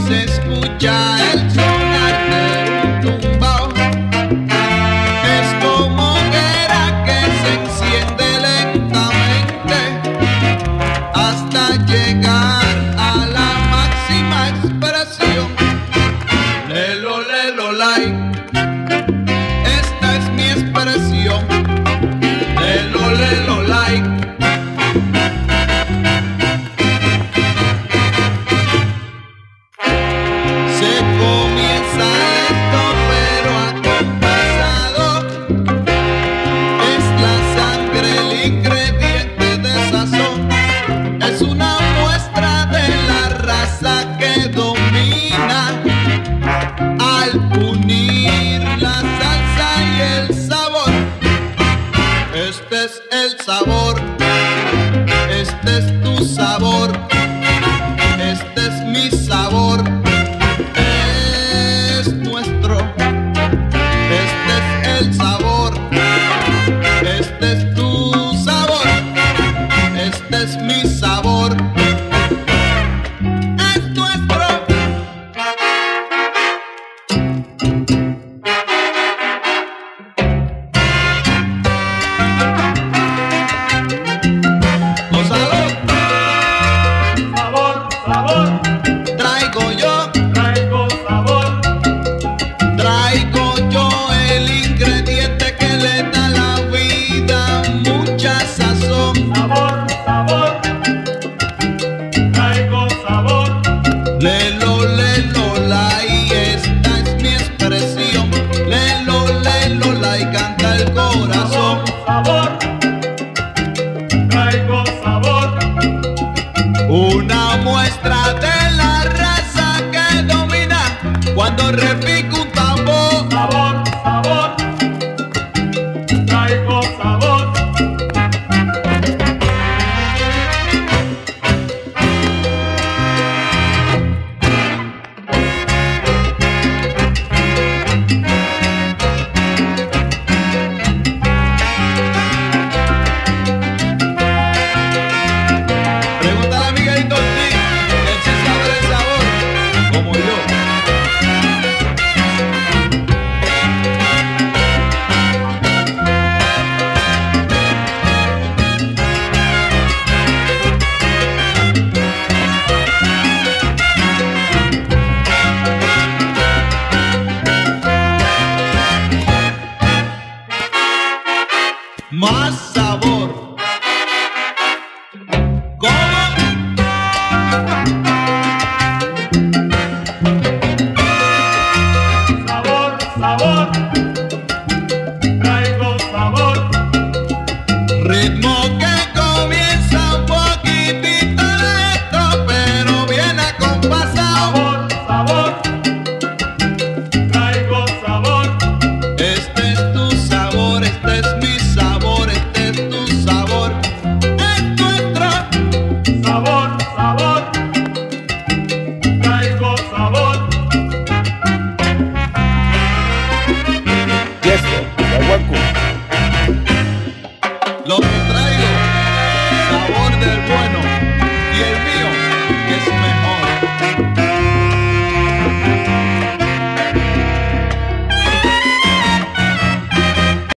se escucha el sonar de un tumbao. Es como hoguera que se enciende lentamente hasta llegar a la máxima expresión. Lelo, lelo, lai. Esta es mi expresión. Lelo, lelo, lai. Se comienza lento pero acompasado. Es la sangre el ingrediente de sazón. Es una muestra de la raza que domina al unir la salsa y el sabor. Este es el sabor, este es tu sabor, este es mi sabor. Es nuestro, este es el sabor, este es tu sabor, este es mi sabor. Es nuestro. Gózalo. Sabor, sabor, Traigo yo, traigo sabor, traigo yo el ingrediente que le da a la vida mucha sazón. sabor, sabor, traigo sabor, Lelo, lelo, lai, esta es mi expresión. Lelo, lelo, lai, canta el corazón. sabor, traigo sabor, Una muestra de la raza que domina cuando repite